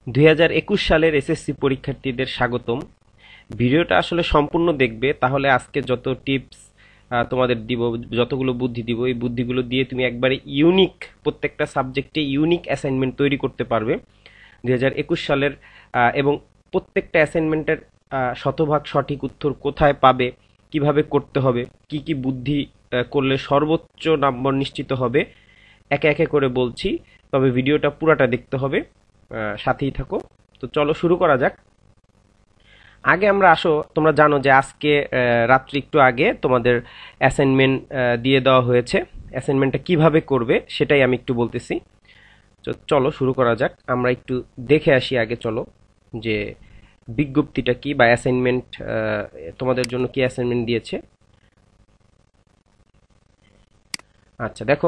2021 সালের এসএসসি পরীক্ষার্থীদের স্বাগতম। ভিডিওটা আসলে সম্পূর্ণ দেখবে, তাহলে আজকে যত টিপস তোমাদের দিব, যতগুলো বুদ্ধি দিব, এই বুদ্ধিগুলো দিয়ে তুমি একবারে ইউনিক, প্রত্যেকটা সাবজেক্টে ইউনিক অ্যাসাইনমেন্ট তৈরি করতে পারবে 2021 সালের। এবং প্রত্যেকটা অ্যাসাইনমেন্টের শতভাগ সঠিক উত্তর কোথায় পাবে, কিভাবে করতে হবে, কি কি বুদ্ধি করলে সর্বোচ্চ নম্বর নিশ্চিত হবে, একে একে করে বলছি। তবে ভিডিওটা পুরাটা দেখতে হবে, সাথেই থাকো। তো চলো শুরু করা যাক। আগে আমরা আসো, তোমরা জানো যে আজকে রাত্রি একটু আগে তোমাদের অ্যাসাইনমেন্ট দিয়ে দেওয়া হয়েছে। অ্যাসাইনমেন্টটা কিভাবে করবে সেটাই আমি একটু বলতেছি। তো চলো শুরু করা যাক। আমরা একটু দেখে আসি আগে, চলো যে বিজ্ঞপ্তিটা কি বা অ্যাসাইনমেন্ট তোমাদের জন্য কি অ্যাসাইনমেন্ট দিয়েছে। আচ্ছা দেখো,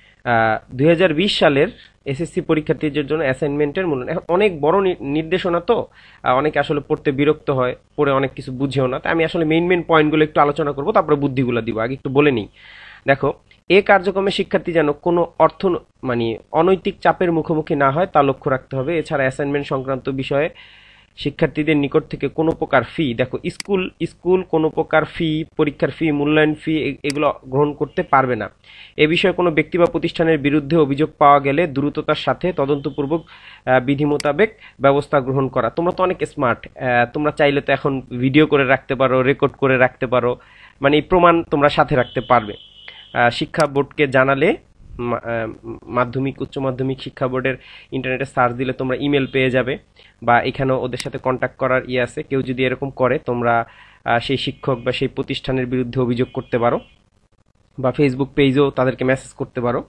2020 সালের এসএসসি পরীক্ষার্থীদের জন্য অ্যাসাইনমেন্টের মূল্যায়ন এখন অনেক বড় নির্দেশনা, তো অনেকে আসলে পড়তে বিরক্ত হয়, পড়ে অনেক কিছু বুঝেও না। তাই আমি আসলে মেইন মেইন পয়েন্টগুলো একটু আলোচনা করবো, তারপরে বুদ্ধিগুলো দিব। আগে একটু বলে নিই। দেখো, এ কার্যক্রমে শিক্ষার্থী যেন কোনো মানে অনৈতিক চাপের মুখোমুখি না হয় তা লক্ষ্য রাখতে হবে। এছাড়া অ্যাসাইনমেন্ট সংক্রান্ত বিষয়ে শিক্ষার্থীদের নিকট থেকে কোনো প্রকার ফি, দেখো স্কুল স্কুল কোনো প্রকার ফি, পরীক্ষার ফি, মূল্যায়ন ফি এগুলো গ্রহণ করতে পারবে না। এ বিষয়ে কোনো ব্যক্তি বা প্রতিষ্ঠানের বিরুদ্ধে অভিযোগ পাওয়া গেলে দ্রুততার সাথে তদন্তপূর্বক বিধি মোতাবেক ব্যবস্থা গ্রহণ করা। তোমরা তো অনেক স্মার্ট, তোমরা চাইলে তো এখন ভিডিও করে রাখতে পারো, রেকর্ড করে রাখতে পারো, মানে এই প্রমাণ তোমরা সাথে রাখতে পারবে। শিক্ষা বোর্ডকে জানালে মাধ্যমিক উচ্চ মাধ্যমিক শিক্ষা বোর্ডের ইন্টারনেটে সার্চ দিলে তোমরা ইমেল পেয়ে যাবে, বা এখানেও ওদের সাথে কন্ট্যাক্ট করার আছে। কেউ যদি এরকম করে, তোমরা সেই শিক্ষক বা সেই প্রতিষ্ঠানের বিরুদ্ধে অভিযোগ করতে পারো, বা ফেসবুক পেজেও তাদেরকে মেসেজ করতে পারো।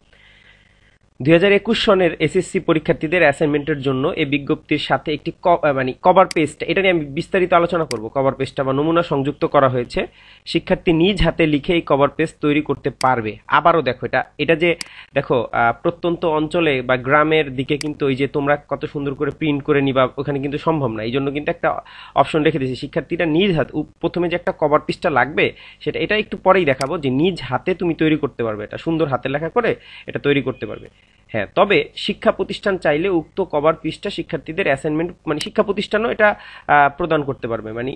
2021 সনের এসএসসি পরীক্ষার্থীদের অ্যাসাইনমেন্টের জন্য এই বিজ্ঞপ্তির সাথে একটি মানে কভার পেজটা, এটা নিয়ে আমি বিস্তারিত আলোচনা করব। কভার পেজটা বা নমুনা সংযুক্ত করা হয়েছে। শিক্ষার্থী নিজ হাতে লিখে এই কভার পেজ তৈরি করতে পারবে। আবারও দেখো, এটা যে দেখো, প্রত্যন্ত অঞ্চলে বা গ্রামের দিকে কিন্তু ওই যে তোমরা কত সুন্দর করে প্রিন্ট করে নিবা, ওখানে কিন্তু সম্ভব না। এই জন্য কিন্তু একটা অপশন রেখে দিয়েছি, শিক্ষার্থীরা নিজ হাত, প্রথমে যে একটা কভার পেজটা লাগবে এটা একটু পরেই দেখাবো, যে নিজ হাতে তুমি তৈরি করতে পারবে। এটা সুন্দর হাতে লেখা করে এটা তৈরি করতে পারবে। হ্যাঁ, তবে শিক্ষা প্রতিষ্ঠান চাইলে উক্ত কভার পৃষ্ঠা শিক্ষার্থীদের অ্যাসাইনমেন্ট, মানে শিক্ষা প্রতিষ্ঠানও এটা প্রদান করতে পারবে। মানে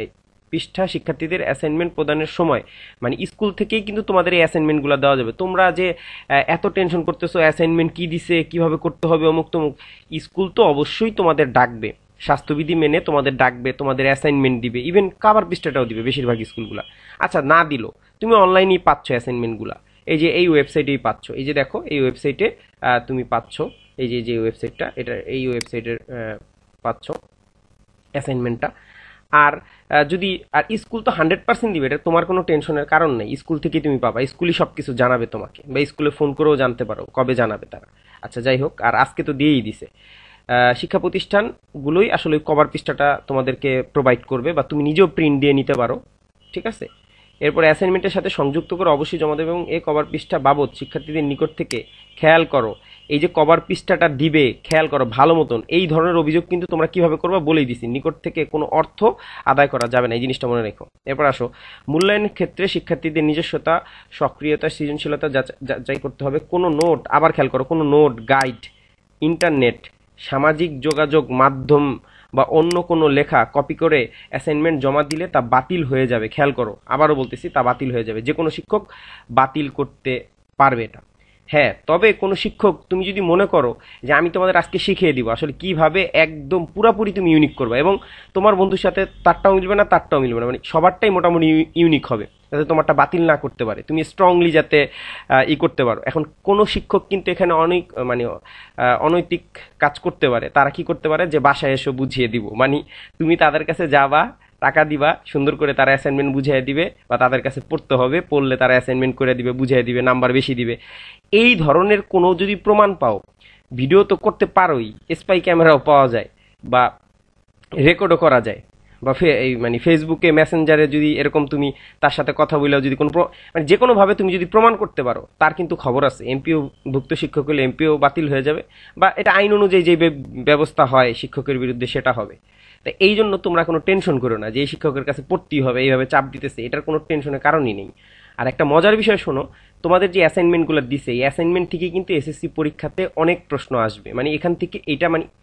পৃষ্ঠা শিক্ষার্থীদের অ্যাসাইনমেন্ট প্রদানের সময়, মানে স্কুল থেকেই কিন্তু তোমাদের এই অ্যাসাইনমেন্টগুলো দেওয়া যাবে। তোমরা যে এত টেনশন করতেছো অ্যাসাইনমেন্ট কি দিছে, কিভাবে করতে হবে, অমুক তমুক, স্কুল তো অবশ্যই তোমাদের ডাকবে, স্বাস্থ্যবিধি মেনে তোমাদের ডাকবে, তোমাদের অ্যাসাইনমেন্ট দিবে, ইভেন কাভার পৃষ্ঠাটাও দিবে বেশিরভাগ স্কুলগুলা। আচ্ছা, না দিল, তুমি অনলাইনেই পাচ্ছ অ্যাসাইনমেন্টগুলা। এই যে এই ওয়েবসাইটেই পাচ্ছ, এই যে দেখো এই ওয়েবসাইটে তুমি পাচ্ছ, এই যে যে ওয়েবসাইটটা, এটা এই ওয়েবসাইটের পাচ্ছ অ্যাসাইনমেন্টটা। আর যদি আর স্কুল তো 100% দিবে, এটা তোমার কোনো টেনশনের কারণ নেই। স্কুল থেকেই তুমি পাবা, স্কুলই সব কিছু জানাবে তোমাকে, বা স্কুলে ফোন করেও জানতে পারো কবে জানাবে তারা। আচ্ছা যাই হোক, আর আজকে তো দিয়েই দিছে। শিক্ষা প্রতিষ্ঠানগুলোই আসলে কভার পৃষ্ঠাটা তোমাদেরকে প্রোভাইড করবে, বা তুমি নিজেও প্রিন্ট দিয়ে নিতে পারো। ঠিক আছে। এরপর অ্যাসাইনমেন্টের সাথে সংযুক্ত করে অবশ্যই জমা দেবে, এবং এই কভার পৃষ্ঠা বাবদ শিক্ষার্থীদের নিকট থেকে খেয়াল করো, এই যে কভার পৃষ্ঠাটা দিবে খেয়াল করো ভালো মতন। এই ধরনের অভিযোগ কিন্তু তোমরা কিভাবে করবা বলেই দিছি, নিকট থেকে কোনো অর্থ আদায় করা যাবে না, এই জিনিসটা মনে রেখো। এরপর আসো, মূল্যায়নের ক্ষেত্রে শিক্ষার্থীদের নিজস্বতা, সক্রিয়তা, সৃজনশীলতা যাচাই করতে হবে। কোনো নোট, আবার খেয়াল করো, কোনো নোট, গাইড, ইন্টারনেট, সামাজিক যোগাযোগ মাধ্যম বা অন্য কোনো লেখা কপি করে অ্যাসাইনমেন্ট জমা দিলে তা বাতিল হয়ে যাবে। খেয়াল করো, আবারও বলতেছি, তা বাতিল হয়ে যাবে। যে কোনো শিক্ষক বাতিল করতে পারবে এটা। হ্যাঁ, তবে কোনো শিক্ষক, তুমি যদি মনে করো যে আমি তোমাদের আজকে শিখিয়ে দিব আসলে কিভাবে একদম পুরাপুরি তুমি ইউনিক করবে, এবং তোমার বন্ধুর সাথে তারটাও মিলবে না তারটাও মিলবে না, মানে সবারটাই মোটামুটি ইউনিক হবে, যাতে তোমারটা বাতিল না করতে পারে, তুমি স্ট্রংলি যাতে করতে পারো। এখন কোনো শিক্ষক কিন্তু এখানে অনেক মানে অনৈতিক কাজ করতে পারে। তারা কি করতে পারে, যে বাসায় এসে বুঝিয়ে দিব, মানে তুমি তাদের কাছে যাবা, টাকা দিবা, সুন্দর করে তারা অ্যাসাইনমেন্ট বুঝিয়ে দিবে, বা তাদের কাছে পড়তে হবে, পড়লে তারা অ্যাসাইনমেন্ট করে দিবে, বুঝিয়ে দিবে, নাম্বার বেশি দিবে। এই ধরনের কোনো যদি প্রমাণ পাও, ভিডিও তো করতে পারোই, স্পাই ক্যামেরাও পাওয়া যায়, বা রেকর্ডও করা যায়, বা এই মানে ফেসবুকে মেসেঞ্জারে যদি এরকম তুমি তার সাথে কথা বললেও যদি কোনো মানে যে কোনোভাবে তুমি যদি প্রমাণ করতে পারো, তার কিন্তু খবর আছে। এমপিও, ভুক্ত শিক্ষক হলে এমপিও বাতিল হয়ে যাবে, বা এটা আইন অনুযায়ী যে ব্যবস্থা হয় শিক্ষকের বিরুদ্ধে সেটা হবে। তাই এই জন্য তোমরা কোনো টেনশন করো না যে এই শিক্ষকের কাছে পড়তেই হবে, এইভাবে চাপ দিতেছে, এটার কোনো টেনশনের কারণই নেই। আর একটা মজার বিষয় শোনো, তোমাদের যে অ্যাসাইনমেন্টগুলো দিছে, এই অ্যাসাইনমেন্ট থেকে কিন্তু এসএসসি পরীক্ষাতে অনেক প্রশ্ন আসবে। মানে এখান থেকে এটা মানে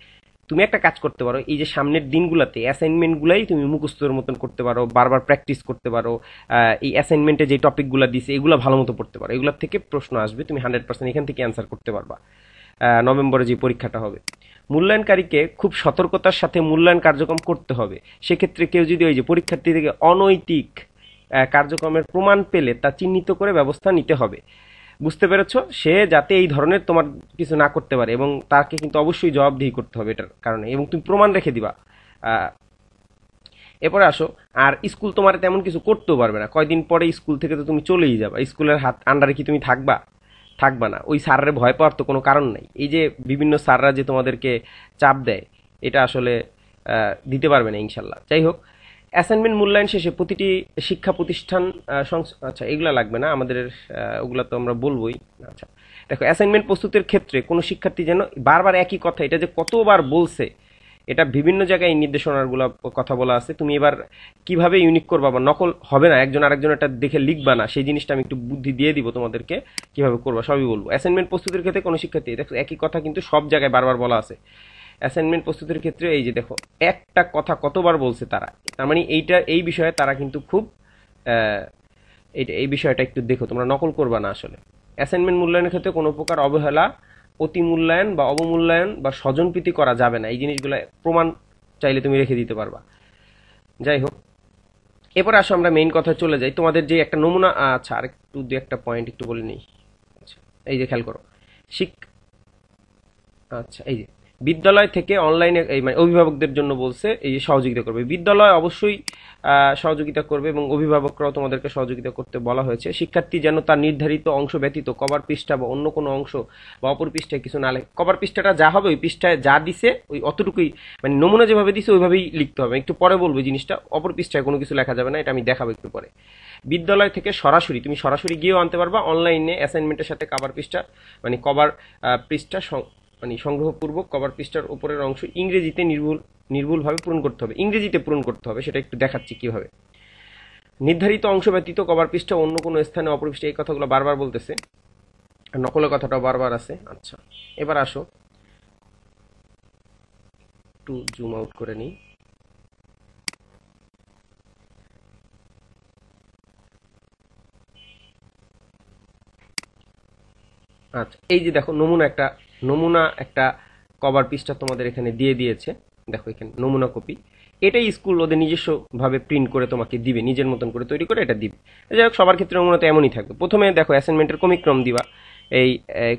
তুমি একটা কাজ করতে পারো, এই যে সামনের দিনগুলোতে অ্যাসাইনমেন্টগুলাই তুমি মুখস্থর মতন করতে পারো, বারবার প্র্যাকটিস করতে পারো। এই অ্যাসাইনমেন্টে যে টপিকগুলো দিছে এগুলো ভালো মতো পড়তে পারো, এগুলোর থেকে প্রশ্ন আসবে, তুমি 100% এখান থেকে অ্যান্সার করতে পারবা নভেম্বরে যে পরীক্ষাটা হবে। মূল্যায়নকারীকে খুব সতর্কতার সাথে মূল্যায়ন কার্যক্রম করতে হবে। সেক্ষেত্রে কেউ যদি ওই যে পরীক্ষার্থী থেকে অনৈতিক কার্যক্রমের প্রমাণ পেলে তা চিহ্নিত করে ব্যবস্থা নিতে হবে। বুঝতে পেরেছো? সে যাতে এই ধরনের তোমার কিছু না করতে পারে, এবং তাকে কিন্তু অবশ্যই জবাবদিহি করতে হবে এটার কারণে, এবং তুমি প্রমাণ রেখে দিবা। এরপরে আসো, আর স্কুল তোমার তেমন কিছু করতেও পারবে না, কয়দিন পরে স্কুল থেকে তো তুমি চলেই যাবা। স্কুলের হাত আন্ডারে কি তুমি থাকবা? থাকবা না। ওই স্যারের ভয় পাওয়ার তো কোনো কারণ নাই। এই যে বিভিন্ন স্যাররা যে তোমাদেরকে চাপ দেয়, এটা আসলে দিতে পারবে না ইনশাল্লাহ। যাই হোক, অ্যাসাইনমেন্ট মূল্যায়ন শেষে প্রতিটি শিক্ষা প্রতিষ্ঠান আচ্ছা এগুলা লাগবে না আমাদের, ওগুলা তো আমরা বলবোই। আচ্ছা দেখো, অ্যাসাইনমেন্ট প্রস্তুতের ক্ষেত্রে কোনো শিক্ষার্থী যেন বারবার একই কথা, এটা যে কতবার বলছে, এটা বিভিন্ন জায়গায় নির্দেশনাগুলো কথা বলা আছে। তুমি এবার কিভাবে ইউনিক করবা বা নকল হবে না, একজন আরেকজন এটা দেখে লিখবা না, সেই জিনিসটা আমি একটু বুদ্ধি দিয়ে দিব তোমাদেরকে, কিভাবে করবা সবই বলবো। অ্যাসাইনমেন্ট প্রস্তুতির ক্ষেত্রে কোনো শিক্ষার্থী, দেখো একই কথা কিন্তু সব জায়গায় বারবার বলা আছে। অ্যাসাইনমেন্ট প্রস্তুতির ক্ষেত্রে এই যে দেখো একটা কথা কতবার বলছে তারা, তার মানে এই বিষয়ে তারা কিন্তু খুব এই বিষয়টা একটু দেখো, তোমরা নকল করবা না আসলে। অ্যাসাইনমেন্ট মূল্যায়নের ক্ষেত্রে কোনো প্রকার অবহেলা, অতি মূল্যায়ন বা অবমূল্যায়ন বা স্বজনপ্রীতি করা যাবে না। এই জিনিসগুলো প্রমাণ চাইলে তুমি রেখে দিতে পারবা। যাই হোক, এরপরে আসো আমরা মেইন কথা চলে যাই। তোমাদের যে একটা নমুনা, আচ্ছা আর একটু দু একটা পয়েন্ট একটু বলে নিই। আচ্ছা এই যে খেয়াল করো, শিক আচ্ছা এই যে বিদ্যালয় থেকে অনলাইনে, এই মানে অভিভাবকদের জন্য বলছে এই যে সহযোগিতা করবে, বিদ্যালয় অবশ্যই সহযোগিতা করবে এবং অভিভাবকরাও তোমাদেরকে সহযোগিতা করতে বলা হয়েছে। শিক্ষার্থী যেন তার নির্ধারিত অংশ ব্যতীত কভার পৃষ্ঠা বা অন্য কোনো অংশ বা অপর পৃষ্ঠায় কিছু না লেখে। কভার পৃষ্ঠাটা যা হবে ওই পৃষ্ঠায় যা দিছে ওই অতটুকুই, মানে নমুনা যেভাবে দিছে ওইভাবেই লিখতে হবে। একটু পরে বলবো জিনিসটা, অপর পৃষ্ঠায় কোনো কিছু লেখা যাবে না, এটা আমি দেখাবো একটু পরে। বিদ্যালয় থেকে সরাসরি তুমি সরাসরি গিয়েও আনতে পারবা, অনলাইনে অ্যাসাইনমেন্টের সাথে কভার পৃষ্ঠা মানে কভার পৃষ্ঠা মানে সংগ্রহপূর্বক কভার পৃষ্ঠার উপরের অংশ ইংরেজিতে নির্ভুলভাবে পূরণ করতে হবে। ইংরেজিতে পূরণ করতে হবে, সেটা একটু দেখাচ্ছি কিভাবে। নির্ধারিত অংশ ব্যতীত কভার পৃষ্ঠা অন্য কোনো স্থানে অপর পৃষ্ঠা, এই কথাগুলো বারবার বলতেছে, আর নকলের কথাটাও বারবার আছে। আচ্ছা এবার আসো, একটু জুম আউট করে নিই। আচ্ছা এই যে দেখো নমুনা একটা কভার পৃষ্ঠা তোমাদের এখানে দিয়ে দিয়েছে। দেখো এখানে নমুনা কপি, এটাই স্কুল ওদের নিজস্ব ভাবে প্রিন্ট করে তোমাকে দিবে, নিজের মতন করে তৈরি করে এটা দিবে। যাই হোক, সবার ক্ষেত্রে নমুনা তো এমনই থাকবে। প্রথমে দেখো অ্যাসাইনমেন্টের ক্রমিক্রম দিবা, এই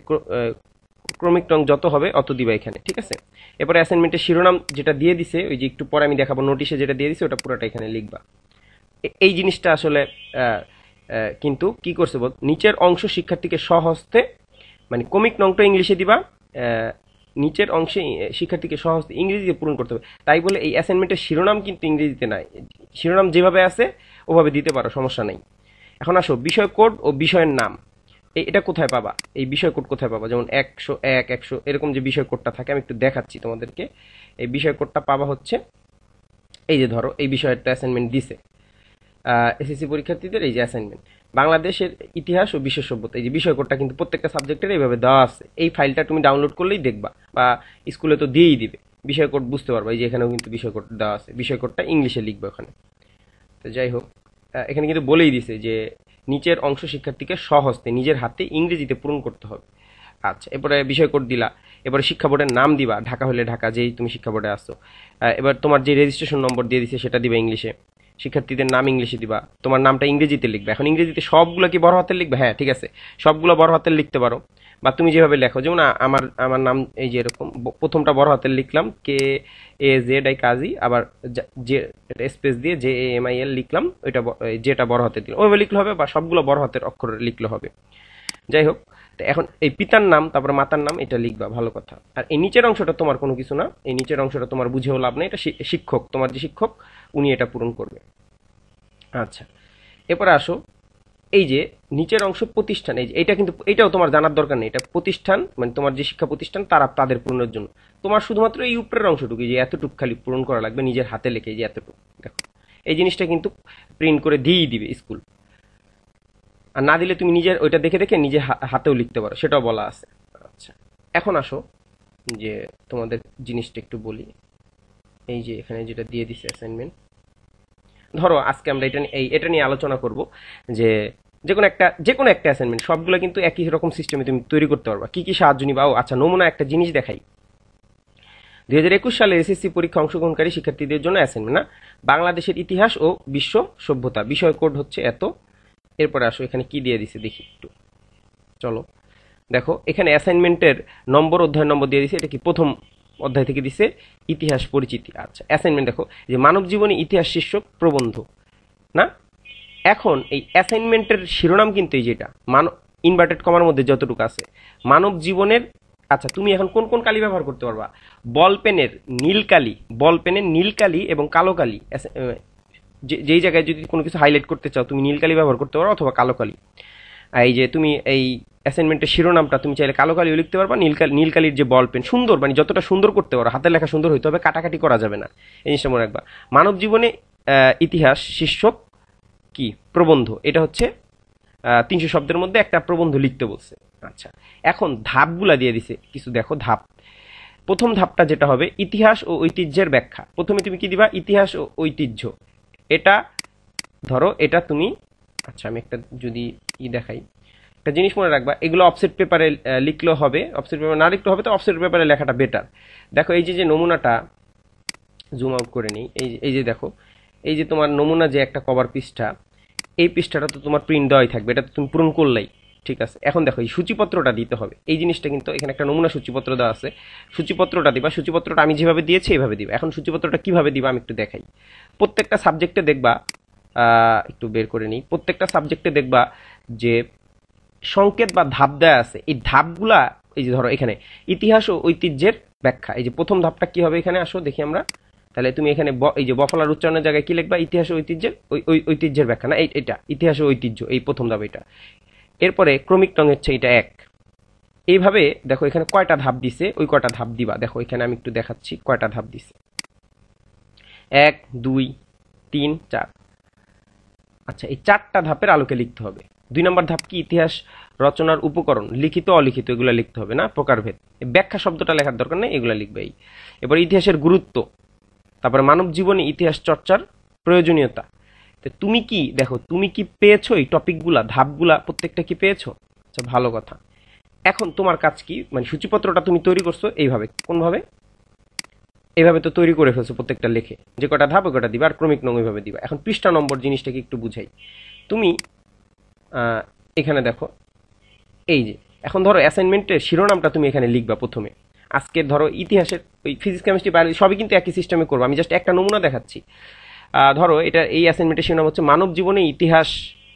ক্রমিক্রম যত হবে অত দিবা এখানে, ঠিক আছে। এরপরে অ্যাসাইনমেন্টের শিরোনাম যেটা দিয়ে দিছে, ওই যে একটু পরে আমি দেখাবো নোটিশে যেটা দিয়ে দিছে, ওটা পুরোটা এখানে লিখবা। এই জিনিসটা আসলে কিন্তু কি করছে বল, নিচের অংশ শিক্ষার্থীকে স্বহস্তে, মানে কমিক নংটা ইংলিশে দিবা, নিচের অংশে শিক্ষার্থীকে সহজে ইংরেজিতে পূরণ করতে হবে। তাই বলে এই অ্যাসাইনমেন্টের শিরোনাম কিন্তু ইংরেজিতে নাই, শিরোনাম যেভাবে আছে ওভাবে দিতে পারো, সমস্যা নেই। এখন আসো বিষয় কোড ও বিষয়ের নাম, এটা কোথায় পাবা, এই বিষয় কোড কোথায় পাবা, যেমন 101 100 এরকম যে বিষয় কোডটা থাকে, আমি একটু দেখাচ্ছি তোমাদেরকে। এই বিষয় কোডটা পাবা হচ্ছে, এই যে ধরো এই বিষয়টা অ্যাসাইনমেন্ট দিছে এসএসসি পরীক্ষার্থীদের, এই যে অ্যাসাইনমেন্ট বাংলাদেশের ইতিহাস ও বিশ্ব সভ্যতা, এই যে বিষয় কোডটা কিন্তু প্রত্যেকটা সাবজেক্টের এইভাবে দেওয়া আছে। এই ফাইলটা তুমি ডাউনলোড করলেই দেখবা, বা স্কুলে তো দিয়েই দিবে, বিষয় কোড বুঝতে পারবা। এই যে এখানেও কিন্তু বিষয় কোড দেওয়া আছে, বিষয় কোডটা ইংলিশে লিখবে ওখানে। তো যাই হোক, এখানে কিন্তু বলেই দিছে যে নিচের অংশ শিক্ষার্থীকে স্বহস্তে নিজের হাতে ইংরেজিতে পূরণ করতে হবে। আচ্ছা এরপরে বিষয় কোড দিলা, এবারে শিক্ষা বোর্ডের নাম দিবা, ঢাকা হলে ঢাকা, যেই তুমি শিক্ষা বোর্ডে আসছো। এবার তোমার যে রেজিস্ট্রেশন নম্বর দিয়ে দিছে সেটা দিবা ইংলিশে, শিক্ষার্থীদের নাম ইংলিশে দিবা, তোমার নামটা ইংরেজিতে লিখবে। এখন ইংরেজিতে সবগুলো কি বড় হাতের লিখবে? হ্যাঁ ঠিক আছে, সবগুলো বড় হাতের লিখতে পারো, বা তুমি যেভাবে লেখো, যেমন আমার আমার নাম এই যে এরকম, প্রথমটা বড় হাতের লিখলাম KAZI কাজী, আবার যে স্পেস দিয়ে JAMIL লিখলাম, ওইটা যেটা বড় হাতের দিলাম ওইভাবে লিখলে হবে, বা সবগুলো বড় হাতের অক্ষরে লিখলে হবে। যাই হোক, এখন এই পিতার নাম তারপরে মাতার নাম এটা লিখবা, ভালো কথা। আর এই নিচের অংশটা তোমার কোনো কিছু না, এই নিচের অংশটা তোমার বুঝেও লাভ নেই, এটা শিক্ষক, তোমার যে শিক্ষক উনি এটা পূরণ করবে। আচ্ছা এরপরে আসো, এই যে নিচের অংশ প্রতিষ্ঠান, এই যে এটা কিন্তু এটাও তোমার জানার দরকার নেই, এটা প্রতিষ্ঠান মানে তোমার যে শিক্ষা প্রতিষ্ঠান তাদের পূরণের জন্য। তোমার শুধুমাত্র এই উপরের অংশটুকু, যে এতটুকু খালি পূরণ করা লাগবে নিজের হাতে লিখে, যে এতটুকু দেখো, এই জিনিসটা কিন্তু প্রিন্ট করে দিয়েই দিবে স্কুল। আর না দিলে তুমি নিজের ওইটা দেখে দেখে নিজে হাতেও লিখতে পারো, সেটাও বলা আছে। আচ্ছা এখন আসো, যে তোমাদের জিনিসটা একটু বলি। এই যে এখানে যেটা দিয়ে দিছে অ্যাসাইনমেন্ট, ধরো আজকে আমরা এটা নিয়ে আলোচনা করব যে যে কোনো একটা অ্যাসাইনমেন্ট সবগুলো কিন্তু একই রকম সিস্টেমে তুমি তৈরি করতে পারবা। কি কি সাহায্য নিবা? আচ্ছা, নমুনা একটা জিনিস দেখাই। 2021 সালে এসএসসি পরীক্ষা অংশগ্রহণকারী শিক্ষার্থীদের জন্য অ্যাসাইনমেন্ট না, বাংলাদেশের ইতিহাস ও বিশ্ব সভ্যতা, বিষয় কোড হচ্ছে এত। এরপরে আসো এখানে কি দিয়ে দিছে দেখি একটু, চলো দেখো এখানে অ্যাসাইনমেন্টের নম্বর, অধ্যায় নম্বর দিয়ে দিছে। এটা কি প্রথম অধ্যায় থেকে দিছে, ইতিহাস পরিচিতি। আচ্ছা, অ্যাসাইনমেন্ট দেখো যে মানব জীবনী ইতিহাস শীর্ষক প্রবন্ধ না। এখন এই অ্যাসাইনমেন্টের শিরোনাম কিন্তু এই যেটা ইনভার্টেড কমার মধ্যে যতটুকু আছে মানব জীবনের। আচ্ছা, তুমি এখন কোন কোন কালি ব্যবহার করতে পারবা? বল পেনের নীল কালি এবং কালো কালি। যেই জায়গায় যদি কোনো কিছু হাইলাইট করতে চাও তুমি নীল কালি ব্যবহার করতে পারো অথবা কালো কালি। এই যে তুমি এই অ্যাসাইনমেন্টের শিরোনামটা তুমি চাইলে কালো কালিও লিখতে পারবা, নীল কালির যে বল পেন সুন্দর, মানে যতটা সুন্দর করতে পারো, হাতের লেখা সুন্দর হইতে হবে, কাটাকাটি করা যাবে না। এই জিনিসটা মনে রাখবা। মানব জীবনে ইতিহাস শীর্ষক কি প্রবন্ধ, এটা হচ্ছে 300 শব্দের মধ্যে একটা প্রবন্ধ লিখতে বলছে। আচ্ছা, এখন ধাপগুলা দিয়ে দিছে কিছু, দেখো ধাপ। প্রথম ধাপটা যেটা হবে ইতিহাস ও ঐতিহ্যের ব্যাখ্যা। প্রথমে তুমি কি দিবা? ইতিহাস ও ঐতিহ্য। এটা ধরো এটা তুমি, আচ্ছা আমি একটা যদি দেখাই, একটা জিনিস মনে রাখবা, এগুলো অফসেট পেপারে লিখলেও হবে, অফসেট পেপারে না লিখলেও হবে, তো অফসেট পেপারে লেখাটা বেটার। দেখো এই যে নমুনাটা জুম আউট করে নিই, এই যে দেখো, এই যে তোমার নমুনা যে একটা কভার পৃষ্ঠা, এই পৃষ্ঠাটা তো তোমার প্রিন্ট দেওয়াই থাকবে, এটা তো তুমি পূরণ করলেই ঠিক আছে। এখন দেখো এই সূচিপত্রটা দিতে হবে। এই জিনিসটা কিন্তু এখানে একটা নমুনা সূচিপত্র দেওয়া আছে, সূচিপত্রটা দিবা। সূচিপত্রটা আমি যেভাবে দিয়েছি এইভাবে দিবা। এখন সূচিপত্রটা কিভাবে দিবা আমি একটু দেখাই। প্রত্যেকটা সাবজেক্টে দেখবা, একটু বের করে নিই, প্রত্যেকটা সাবজেক্টে দেখবা যে সংকেত বা ধাপ দেওয়া আছে। এই ধাপগুলা, এই যে ধরো এখানে ইতিহাস ও ঐতিহ্যের ব্যাখ্যা, এই যে প্রথম ধাপটা কি হবে এখানে আসো দেখি আমরা। তাহলে তুমি এখানে এই যে বফলার উচ্চারণের জায়গায় কি লিখবা? ইতিহাস ও ঐতিহ্যের, ঐতিহ্যের ব্যাখ্যা না, এটা ইতিহাস ও ঐতিহ্য, এই প্রথম ধাপ এটা। এরপরে ক্রমিক রং হচ্ছে এটা 1। এইভাবে দেখো এখানে কয়টা ধাপ দিছে, ওই কয়টা ধাপ দিবা। দেখো এখানে আমি একটু দেখাচ্ছি কয়টা ধাপ দিছে, 1 2 3 4। আচ্ছা, এই 4টা ধাপের আলোকে লিখতে হবে। 2 নম্বর ধাপ কি? ইতিহাস রচনার উপকরণ, লিখিত অলিখিত এগুলো লিখতে হবে না, প্রকারভেদ। ব্যাখ্যা শব্দটা লেখার দরকার নেই, এগুলো লিখবে। এবার ইতিহাসের গুরুত্ব, তারপরে মানব জীবনে ইতিহাস চর্চার প্রয়োজনীয়তা। তো তুমি কি দেখো, তুমি কি পেয়েছো এই টপিকগুলা, ধাপগুলা প্রত্যেকটা কি পেয়েছো? আচ্ছা, ভালো কথা। এখন তোমার কাজ কি, মানে সূচিপত্রটা তুমি তৈরি করছো এইভাবে, কোনভাবে? এইভাবে তো তৈরি করে ফেলছো প্রত্যেকটা লেখে, যে কটা ধাপ ওই কটা দিবা, আর ক্রমিক নং ওইভাবে দিবা। এখন পৃষ্ঠা নম্বর জিনিসটাকে একটু বুঝাই। তুমি এখানে দেখো, এই যে এখন ধরো অ্যাসাইনমেন্টের শিরোনামটা তুমি এখানে লিখবা প্রথমে। আজকের ধরো ইতিহাসের ওই ফিজিক্স কেমিস্ট্রি বায়োলজি সবই কিন্তু একই সিস্টেমে করবো, আমি জাস্ট একটা নমুনা দেখাচ্ছি। ধরো এটা এই অ্যাসাইনমেন্টের শিরোনাম হচ্ছে মানব জীবনে ইতিহাস,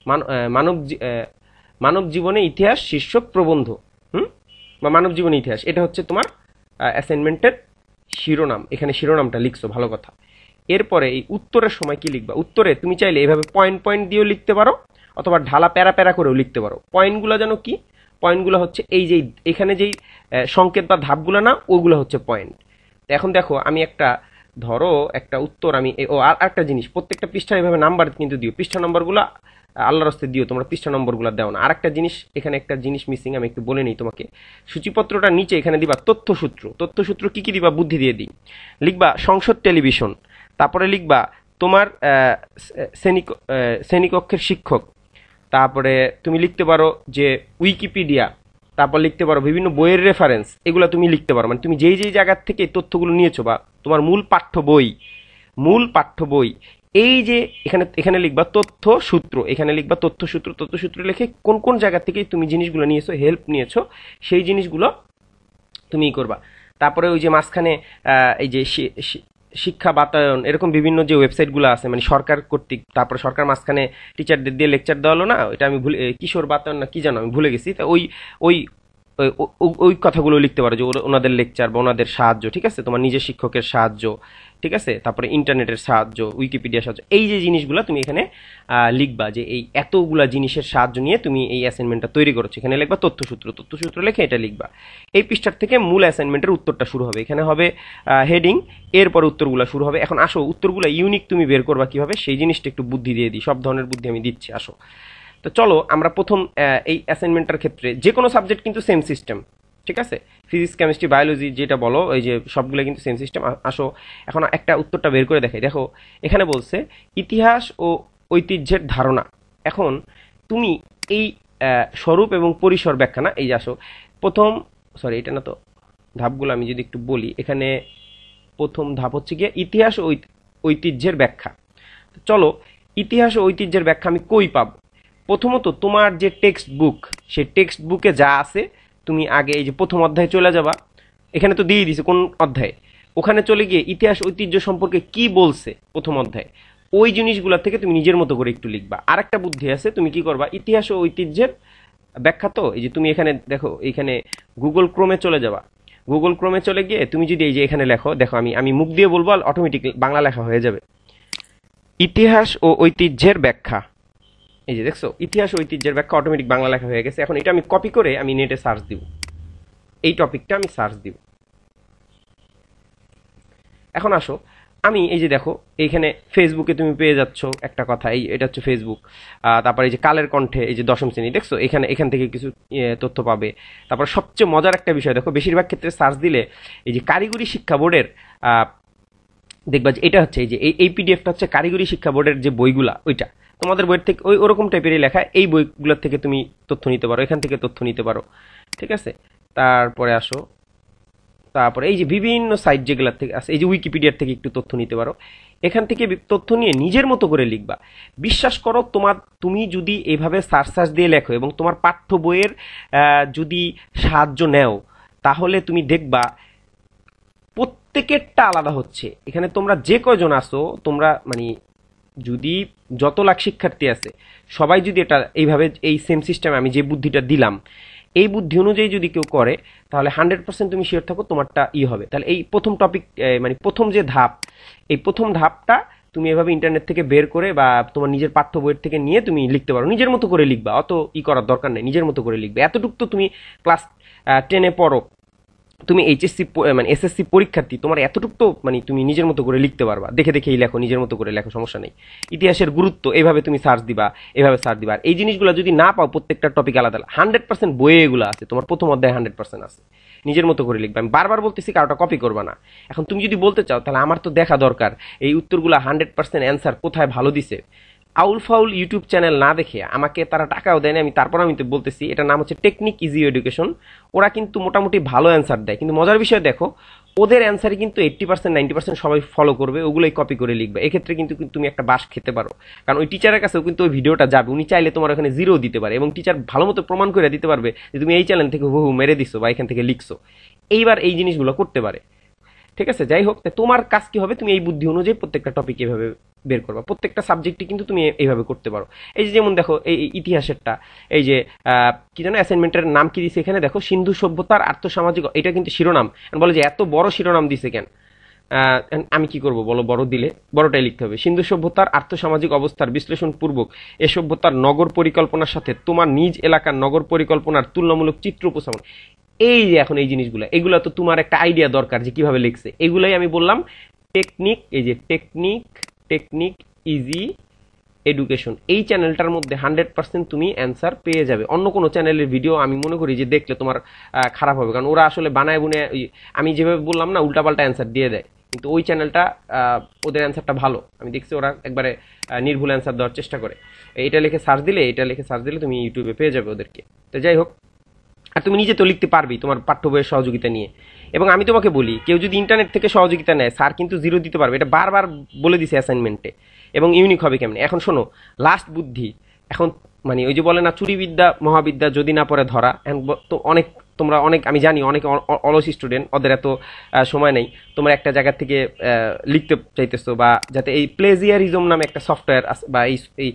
মানব জীবনে ইতিহাস শীর্ষক প্রবন্ধ, বা মানব জীবনে ইতিহাস, এটা হচ্ছে তোমার অ্যাসাইনমেন্টের শিরোনাম। এখানে শিরোনামটা লিখছো, ভালো কথা। এরপরে এই উত্তরের সময় কি লিখবা? উত্তরে তুমি চাইলে এইভাবে পয়েন্ট পয়েন্ট দিয়েও লিখতে পারো, অথবা ঢালা প্যারা প্যারা করেও লিখতে পারো। পয়েন্টগুলো যেন কি? পয়েন্টগুলো হচ্ছে এই যে এখানে যেই সংকেত বা ধাপগুলো না, ওগুলো হচ্ছে পয়েন্ট। এখন দেখো আমি ধরো একটা উত্তর আমি, আর একটা জিনিস, প্রত্যেকটা পৃষ্ঠার এভাবে নাম্বার কিন্তু দিও, পৃষ্ঠা নম্বরগুলো আল্লাহর রাস্তায় দিও, তোমরা পৃষ্ঠা নম্বরগুলো দাও না। আর একটা জিনিস, এখানে একটা জিনিস মিসিং, আমি একটু বলে নিই তোমাকে। সূচিপত্রটা নিচে এখানে দিবা তথ্যসূত্র। তথ্যসূত্র কি কি দিবা? বুদ্ধি দিয়ে দিই। লিখবা সংসদ টেলিভিশন, তারপরে লিখবা তোমার শ্রেণীকক্ষের শিক্ষক, তারপরে তুমি লিখতে পারো যে উইকিপিডিয়া, তারপর লিখতে পারো বিভিন্ন বইয়ের রেফারেন্স, এগুলো তুমি লিখতে পারো। মানে তুমি যেই যেই জায়গার থেকে তথ্যগুলো নিয়েছো, বা তোমার মূল পাঠ্য বই, এই যে এখানে লিখবা তথ্য সূত্র, এখানে লিখবা তথ্য সূত্র লিখে কোন কোন জায়গা থেকে তুমি জিনিসগুলো নিয়েছো, হেল্প নিয়েছো, সেই জিনিসগুলো তুমি করবা। তারপরে ওই যে মাঝখানে এই যে শিক্ষা বাতায়ন, এরকম বিভিন্ন যে ওয়েবসাইটগুলো আছে, মানে সরকার কর্তৃক, তারপরে সরকার মাঝখানে টিচারদের দিয়ে লেকচার দেওয়া হলো না, এটা আমি কিশোর বাতায়ন না কি জানো, আমি ভুলে গেছি। তা ওই ওই ওই কথাগুলো লিখতে পারো, যে ওনাদের লেকচার বা ওনাদের সাহায্য, ঠিক আছে, তোমার নিজের শিক্ষকের সাহায্য, ঠিক আছে, তারপরে ইন্টারনেটের সাহায্য, উইকিপিডিয়ার সাহায্য, এই যে জিনিসগুলো তুমি এখানে লিখবা, যে এই এতগুলা জিনিসের সাহায্য নিয়ে তুমি এই অ্যাসাইনমেন্টটা তৈরি করছো। এখানে লিখবা তথ্যসূত্র লিখে এটা লিখবা। এই পৃষ্ঠার থেকে মূল অ্যাসাইনমেন্টের উত্তরটা শুরু হবে, এখানে হবে হেডিং, এরপর উত্তরগুলো শুরু হবে। এখন আসো উত্তরগুলো ইউনিক তুমি বের করবা কিভাবে, সেই জিনিসটা একটু বুদ্ধি দিয়ে দিই, সব ধরনের বুদ্ধি আমি দিচ্ছি, আসো। তো চলো আমরা প্রথম এই অ্যাসাইনমেন্টটার ক্ষেত্রে যে কোনো সাবজেক্ট কিন্তু সেম সিস্টেম, ঠিক আছে। ফিজিক্স কেমিস্ট্রি বায়োলজি যেটা বলো এই যে সবগুলো কিন্তু সেম সিস্টেম। আসো এখন একটা উত্তরটা বের করে দেখাই। দেখো এখানে বলছে ইতিহাস ও ঐতিহ্যের ধারণা। এখন তুমি এই স্বরূপ এবং পরিসর ব্যাখ্যা, না এই যে আসো প্রথম, সরি এটা না তো, ধাপগুলো আমি যদি একটু বলি, এখানে প্রথম ধাপ হচ্ছে গিয়ে ইতিহাস ও ঐতিহ্যের ব্যাখ্যা। চলো ইতিহাস ও ঐতিহ্যের ব্যাখ্যা আমি কই পাব? প্রথমত তোমার যে টেক্সট বুক, সেই টেক্সট বুকে যা আছে তুমি আগে এই যে প্রথম অধ্যায়ে চলে যাবা, এখানে তো দিয়ে দিছে কোন অধ্যায়ে, ওখানে চলে গিয়ে ইতিহাস ঐতিহ্য সম্পর্কে কি বলছে প্রথম অধ্যায়ে, ওই জিনিসগুলো থেকে তুমি নিজের মতো করে একটু লিখবা। আর একটা বুদ্ধি আছে, তুমি কি করবা, ইতিহাস ও ঐতিহ্যের ব্যাখ্যা, তো এই যে তুমি এখানে দেখো, এখানে গুগল ক্রোমে চলে যাবা। গুগল ক্রোমে চলে গিয়ে তুমি যদি এই যে এখানে লেখো, দেখো আমি আমি মুখ দিয়ে বলবো, অটোমেটিক বাংলা লেখা হয়ে যাবে, ইতিহাস ও ঐতিহ্যের ব্যাখ্যা। এই যে দেখছো ইতিহাস ও ঐতিহ্যের ব্যাখ্যা অটোমেটিক বাংলা লেখা হয়ে গেছে। এখন এটা আমি কপি করে আমি নেটে সার্চ দিব, এই টপিকটা আমি সার্চ দিব। এখন আসো আমি এই যে দেখো এইখানে ফেসবুকে তুমি পেয়ে যাচ্ছ একটা কথা, এই এটা হচ্ছে ফেসবুক। তারপর এই যে কালের কণ্ঠে এই যে দশম শ্রেণী, দেখছো এখান থেকে কিছু তথ্য পাবে। তারপর সবচেয়ে মজার একটা বিষয় দেখো, বেশিরভাগ ক্ষেত্রে সার্চ দিলে এই যে কারিগরি শিক্ষা বোর্ডের দেখবা যে এটা হচ্ছে এই যে এই পিডিএফটা হচ্ছে কারিগরি শিক্ষা বোর্ডের যে বইগুলা, ওইটা তোমাদের বইয়ের থেকে ওই ওরকম টাইপেরই লেখা, এই বইগুলোর থেকে তুমি তথ্য নিতে পারো, এখান থেকে তথ্য নিতে পারো, ঠিক আছে। তারপরে আসো, তারপরে এই যে বিভিন্ন সাইট যেগুলোর থেকে আছে, এই যে উইকিপিডিয়ার থেকে একটু তথ্য নিতে পারো, এখান থেকে তথ্য নিয়ে নিজের মতো করে লিখবা। বিশ্বাস করো তুমি যদি এইভাবে সার্চ দিয়ে লেখো এবং তোমার পাঠ্য বইয়ের যদি সাহায্য নেও, তাহলে তুমি দেখবা প্রত্যেকেরটা আলাদা হচ্ছে। এখানে তোমরা যে কয়জন আসো, তোমরা মানে যদি যত লাখ শিক্ষার্থী আছে সবাই যদি এটা এইভাবে এই সেম সিস্টেমে আমি যে বুদ্ধিটা দিলাম, এই বুদ্ধি অনুযায়ী যদি কেউ করে, তাহলে 100% তুমি শিওর থাকো তোমারটা হবে। তাহলে এই প্রথম টপিক, মানে প্রথম যে ধাপ, এই প্রথম ধাপটা তুমি এভাবে ইন্টারনেট থেকে বের করে বা তোমার নিজের পাঠ্য বইয়ের থেকে নিয়ে তুমি লিখতে পারো, নিজের মতো করে লিখবা, অত করার দরকার নেই, নিজের মতো করে লিখবে। এতটুকু তো তুমি ক্লাস 10-এ পড়ো, তুমি এইচএসসি মানে এসএসসি পরীক্ষার্থী, তোমার এতটুকু তো মানে তুমি নিজের মতো করে লিখতে পারবা, দেখে দেখেই লেখো, নিজের মতো করে লেখো, সমস্যা নেই। ইতিহাসের গুরুত্ব এইভাবে তুমি সার্চ দিবা, এভাবে সার্চ দিবা। আর এই জিনিসগুলো যদি না পাও, প্রত্যেকটা টপিক আলাদা আলাদা, 100% বইয়ে এগুলো আছে, তোমার প্রথম অধ্যায়ে 100% আছে, নিজের মতো করে লিখবে। আমি বারবার বলতেছি কারোটা কপি করবা না। এখন তুমি যদি বলতে চাও, তাহলে আমার তো দেখা দরকার এই উত্তরগুলো 100% অ্যান্সার কোথায় ভালো দিছে। আউল ফাউল ইউটিউব চ্যানেল না দেখে, আমাকে তারা টাকাও দেয় না, তারপর আমি তো বলতেছি, এটার নাম হচ্ছে টেকনিক ইজি এডুকেশন। ওরা কিন্তু মোটামুটি ভালো অ্যান্সার দেয়, কিন্তু মজার বিষয় দেখো, ওদের অ্যান্সারই কিন্তু 80% 90% সবাই ফলো করবে, ওগুলোই কপি করে লিখবে। এক্ষেত্রে কিন্তু তুমি একটা বাস খেতে পারো, কারণ ওই টিচারের কাছেও কিন্তু ওই ভিডিওটা যাবে, উনি চাইলে তোমার ওখানে জিরো দিতে পারে, এবং টিচার ভালো মতো প্রমাণ করে দিতে পারবে যে তুমি এই চ্যানেল থেকে হুহু মেরে দিছো বা এখান থেকে লিখছো। এইবার এই জিনিসগুলো করতে পারে, ঠিক আছে। যাই হোক, তোমার কাজ কি হবে, তুমি এই বুদ্ধি অনুযায়ী প্রত্যেকটা টপিক এভাবে বের করবা, প্রত্যেকটা সাবজেক্টই কিন্তু তুমি এইভাবে করতে পারো। এই যে যেমন দেখো এই ইতিহাসেরটা, এই যে কি জানো অ্যাসাইনমেন্টের নাম কি দিছে এখানে, দেখো সিন্ধু সভ্যতার আর্থসামাজিক, এটা কিন্তু শিরোনাম। বলে যে এত বড় শিরোনাম দিছে কেন, আমি কি করব বলো, বড় দিলে বড়টাই লিখতে হবে। সিন্ধু সভ্যতার আর্থসামাজিক অবস্থার বিশ্লেষণ পূর্বক এ সভ্যতার নগর পরিকল্পনার সাথে তোমার নিজ এলাকার নগর পরিকল্পনার তুলনামূলক চিত্র উপস্থাপন। এই যে এখন এই জিনিসগুলো, এগুলো তো তোমার একটা আইডিয়া দরকার যে কিভাবে লিখছে, এগুলাই আমি বললাম টেকনিক, এই যে টেকনিক ইজি এডুকেশন, এই চ্যানেলটার মধ্যে 100% তুমি অ্যান্সার পেয়ে যাবে। অন্য কোনো চ্যানেলের ভিডিও আমি মনে করি যে দেখলে তোমার খারাপ হবে, কারণ ওরা আসলে বানায় বুনে, আমি যেভাবে বললাম না, উল্টাপাল্টা অ্যান্সার দিয়ে দেয়। কিন্তু ওই চ্যানেলটা ওদের অ্যান্সারটা ভালো, আমি দেখছি ওরা একবারে নির্ভুল অ্যান্সার দেওয়ার চেষ্টা করে। এটা লিখে সার্চ দিলে তুমি ইউটিউবে পেয়ে যাবে ওদেরকে। তো যাই হোক, আর তুমি নিজে তো লিখতে পারবি তোমার পাঠ্য বইয়ের সহযোগিতা নিয়ে। এবং আমি তোমাকে বলি, কেউ যদি ইন্টারনেট থেকে সহযোগিতা নেয়, স্যার কিন্তু জিরো দিতে পারবে, এটা বারবার বলে দিছে অ্যাসাইনমেন্টে। এবং ইউনিক হবে কেমনে। এখন শোনো, লাস্ট বুদ্ধি, এখন মানে ওই যে বলে না, চুরিবিদ্যা মহাবিদ্যা যদি না পড়ে ধরা। তো তোমরা অনেক, আমি জানি অনেক অলস স্টুডেন্ট, ওদের এত সময় নেই। তোমরা একটা জায়গা থেকে লিখতে চাইতেছো, বা যাতে এই প্লেজিয়ারিজম নামে একটা সফটওয়্যার আছে, বা এই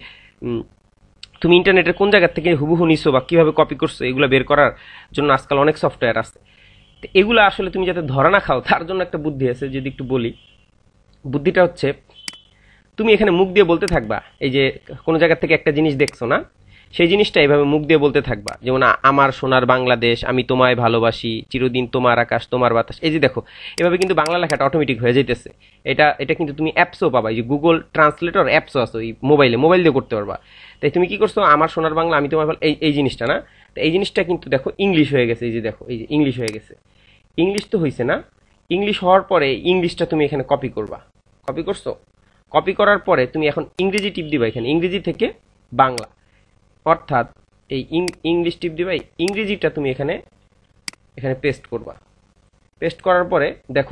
তুমি ইন্টারনেটের কোন জায়গা থেকে হুবহু নিছো বা কিভাবে কপি করছো, এগুলো বের করার জন্য আজকাল অনেক সফটওয়্যার আছে। তো এগুলো আসলে তুমি যাতে ধরা না খাও, তার জন্য একটা বুদ্ধি আছে, যদি একটু বলি। বুদ্ধিটা হচ্ছে, তুমি এখানে মুখ দিয়ে বলতে থাকবা, এই যে কোনো জায়গা থেকে একটা জিনিস দেখছো না, সেই জিনিসটা এইভাবে মুখ দিয়ে বলতে থাকবা। যেমন আমার সোনার বাংলাদেশ, আমি তোমায় ভালোবাসি, চিরদিন তোমার আকাশ তোমার বাতাস। এই যে দেখো, এভাবে কিন্তু বাংলা লেখাটা অটোমেটিক হয়ে যাইতেছে। এটা কিন্তু তুমি অ্যাপসও পাবা, এই যে গুগল ট্রান্সলেটর অ্যাপসও আছে, ওই মোবাইল দিয়ে করতে পারবা। তাই তুমি কি করছো, আমার সোনার বাংলা আমি তোমার ভালো, এই জিনিসটা না, তো এই জিনিসটা কিন্তু দেখো ইংলিশ হয়ে গেছে, এই যে দেখো, এই যে ইংলিশ হয়ে গেছে। ইংলিশ তো হয়েছে না, ইংলিশ হওয়ার পরে ইংলিশটা তুমি এখানে কপি করবা। কপি করছো? কপি করার পরে তুমি এখন ইংরেজি টিপ দিবা, এখানে ইংরেজি থেকে বাংলা, অর্থাৎ এই ইংলিশ টিপ দিবা, ইংরেজিটা তুমি এখানে এখানে পেস্ট করবা। পেস্ট করার পরে দেখো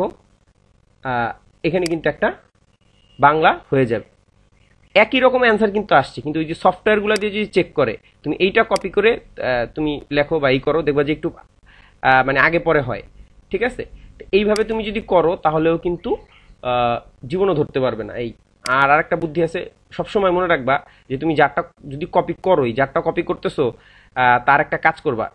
এখানে কিন্তু একটা বাংলা হয়ে যাবে। একই রকম অ্যান্সার কিন্তু আসছে, কিন্তু ওই যে সফটওয়্যারগুলো দিয়ে যদি চেক করে, তুমি এইটা কপি করে তুমি লেখো বা ই করো, দেখবা যে একটু মানে আগে পরে হয়। ঠিক আছে, এইভাবে তুমি যদি করো তাহলেও কিন্তু জীবনও ধরতে পারবে না। এই আর আরেকটা বুদ্ধি আছে, সবসময় মনে রাখবা যে তুমি যারটা যদি কপি করোই, যারটা কপি করতেছো তার একটা কাজ করবা,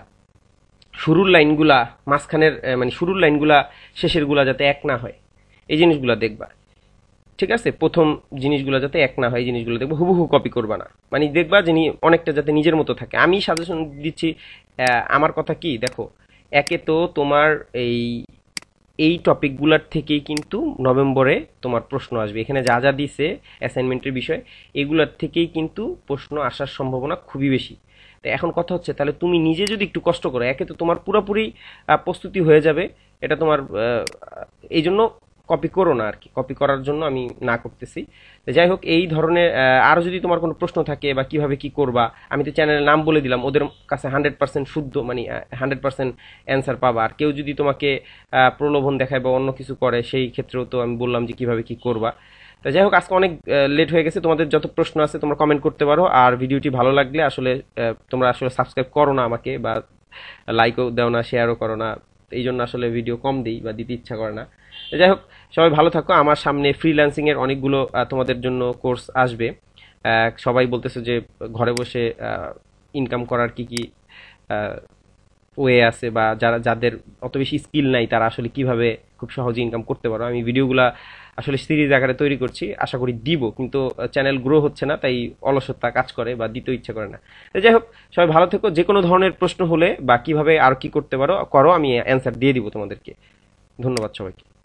শুরুর লাইনগুলা মাঝখানের মানে শুরুর লাইনগুলা শেষের গুলা যাতে এক না হয়, এই জিনিসগুলা দেখবা। ঠিক আছে, প্রথম জিনিসগুলো যাতে এক না হয়, এই জিনিসগুলো দেখবো, হুবহু কপি করবা না, মানে দেখবা যে অনেকটা যাতে নিজের মতো থাকে। আমি সাজেশন দিচ্ছি, আমার কথা কি দেখো, একে তো তোমার এই এই টপিকগুলোর থেকেই কিন্তু নভেম্বরে তোমার প্রশ্ন আসবে, এখানে যা যা দিছে অ্যাসাইনমেন্টের বিষয়, এগুলোর থেকেই কিন্তু প্রশ্ন আসার সম্ভাবনা খুবই বেশি। তো এখন কথা হচ্ছে, তাহলে তুমি নিজে যদি একটু কষ্ট করো, একে তো তোমার পুরোপুরি প্রস্তুতি হয়ে যাবে, এটা তোমার এই জন্য কপি করো না আর কি, কপি করার জন্য আমি না করতেছি। তো যাই হোক, এই ধরনের আরো যদি তোমার কোনো প্রশ্ন থাকে বা কিভাবে কি করবা, আমি তো চ্যানেলের নাম বলে দিলাম, ওদের কাছে 100% শুদ্ধ মানে 100% অ্যান্সার পাবা। আর কেউ যদি তোমাকে প্রলোভন দেখায় বা অন্য কিছু করে, সেই ক্ষেত্রেও তো আমি বললাম যে কিভাবে কি করবা। তো যাই হোক, আজকে অনেক লেট হয়ে গেছে, তোমাদের যত প্রশ্ন আছে তোমরা কমেন্ট করতে পারো। আর ভিডিওটি ভালো লাগলে আসলে তোমরা আসলে সাবস্ক্রাইব করো না আমাকে, বা লাইকও দাও না, শেয়ারও করো না, এই জন্য আসলে ভিডিও কম দিই বা দিতে ইচ্ছা করে না। যাই হোক, সবাই ভালো থাকো। আমার সামনে ফ্রিল্যান্সিং এর অনেকগুলো তোমাদের জন্য কোর্স আসবে। সবাই বলতেছে যে ঘরে বসে ইনকাম করার কি কি ওয়ে আছে, বা যাদের অত বেশি স্কিল নাই তারা আসলে কিভাবে খুব সহজে ইনকাম করতে পারো। আমি ভিডিওগুলা আসলে সিরিজ আকারে তৈরি করছি, আশা করি দিব, কিন্তু চ্যানেল গ্রো হচ্ছে না, তাই অলসতা কাজ করে বা দিতে ইচ্ছা করে না। যাই হোক, সবাই ভালো থেকো। যে কোনো ধরনের প্রশ্ন হলে বা কিভাবে আর কি করতে পারো করো, আমি অ্যান্সার দিয়ে দিব তোমাদেরকে। ধন্যবাদ সবাইকে।